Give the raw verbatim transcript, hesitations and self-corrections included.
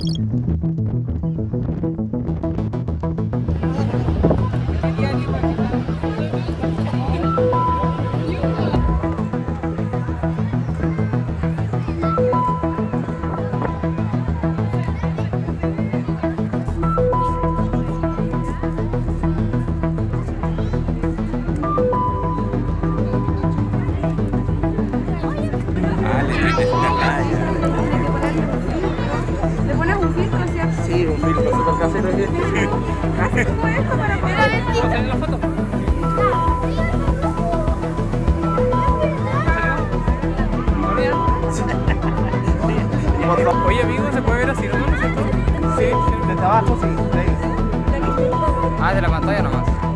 ¿Le pones un filtro, cierto? Sí, un filtro súper casero. Haces como esto para poder hacer la foto. Oye, amigo, ¿se puede ver así, no? ¿No es cierto? Sí, desde abajo sí, de ahí. Ah, de la pantalla nomás.